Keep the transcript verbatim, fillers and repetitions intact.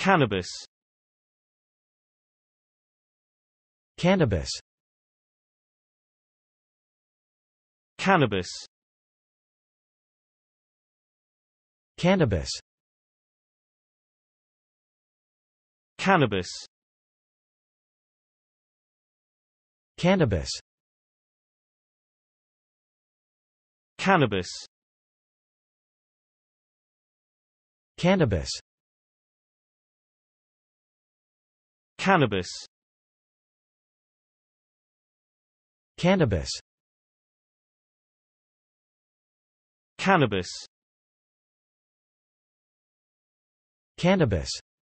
cannabis, cannabis, cannabis, cannabis, cannabis, cannabis, cannabis, cannabis, cannabis, cannabis, cannabis, cannabis.